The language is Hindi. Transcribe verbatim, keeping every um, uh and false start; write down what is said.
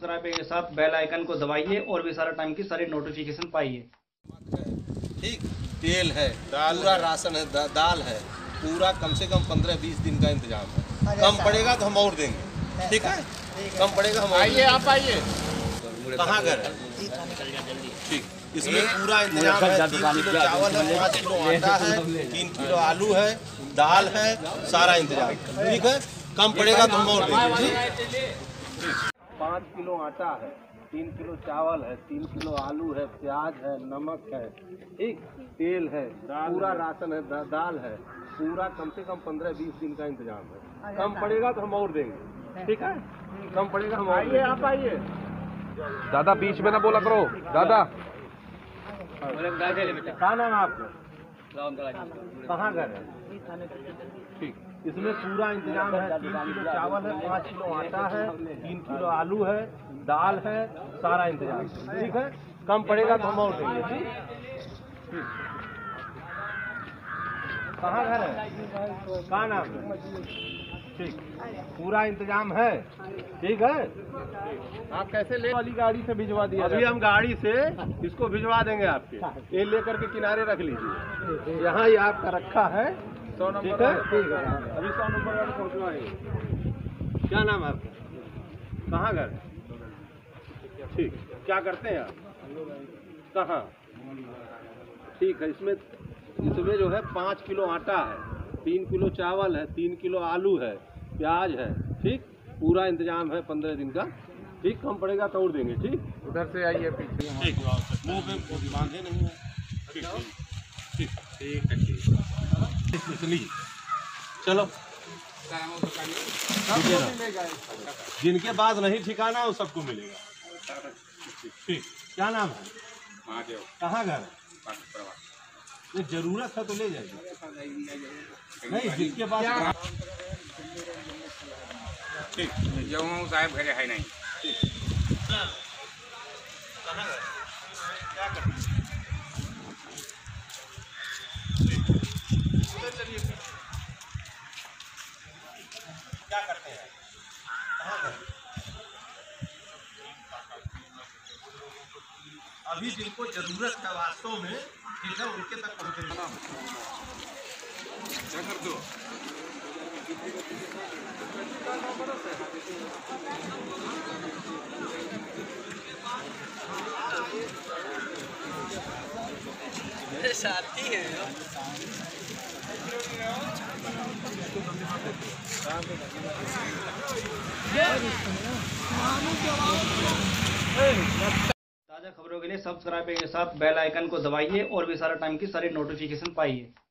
सब्सक्राइब के साथ बेल आइकन को दबाइए और भी सारा टाइम की सारी नोटिफिकेशन पाइए। ठीक, तेल है, पूरा राशन है, दा, दाल है, पूरा कम से कम पंद्रह बीस दिन का इंतजाम है। कम पड़ेगा तो हम और देंगे, ठीक है? कम पड़ेगा हम आइए, आप आइए। कहाँ घर है? ठीक, इसमें पूरा इंतजाम है। तीन किलो चावल है, पाँच किलो आटा है, तीन किलो आलू है, दाल है, सारा इंतजाम, ठीक है? कम पड़ेगा तो हम और देंगे। पाँच किलो आटा है, तीन किलो चावल है, तीन किलो आलू है, प्याज है, नमक है, ठीक, तेल है, पूरा राशन है, दा, दाल है, पूरा कम से कम पंद्रह बीस दिन का इंतजाम है। कम पड़ेगा तो हम और देंगे, ठीक है? कम पड़ेगा हम आइए, आप आइए। दादा बीच में ना बोला करो दादा। क्या नाम है आपका? कहाँ घर है? ठीक, इसमें पूरा इंतजाम है। तीन किलो चावल है, पाँच किलो आटा है, तीन किलो आलू है, दाल है, सारा इंतजाम, ठीक है? कम पड़ेगा तो हम और देंगे, ठीक? कहाँ घर है? कहाँ नाम है? ठीक, पूरा इंतजाम है, ठीक है? आप कैसे ले वाली गाड़ी से भिजवा दिया? अभी हम गाड़ी से इसको भिजवा देंगे आपके। ये लेकर के किनारे रख लीजिए, यहाँ ही आपका रखा है, सौ नंबर, ठीक है? ठीक है, अभी सौ नंबर वाले पहुँचवाएंगे। क्या नाम है आपका? कहाँ घर है? ठीक, क्या करते हैं आप? कहाँ? ठीक है, इसमें इसमें जो है पाँच किलो आटा है, तीन किलो चावल है, तीन किलो आलू है, प्याज है, ठीक, पूरा इंतजाम है पंद्रह दिन का, ठीक? कम पड़ेगा तो और देंगे, ठीक? उधर से आइए पीछे, ठीक, मुँह पे बांधे नहीं है, ठीक ठीक ठीक है, ठीक लीजिए, चलो। जिनके पास नहीं ठिकाना वो सबको मिलेगा, ठीक। क्या नाम है? महादेव। कहाँ घर है? ये जरूरत है तो ले जाइए, नहीं जिसके पास ठीक। जवान साहब घरे है नहीं। क्या करते हैं? क्या करते हैं? अभी जिनको जरूरत है वास्तव में, ठीक है, उनके तक पहुँचेगा। क्या कर दो? साथी है ताज़ा खबरों के लिए सब्सक्राइब के साथ बेल आइकन को दबाइए और भी सारा टाइम की सारी नोटिफिकेशन पाइए।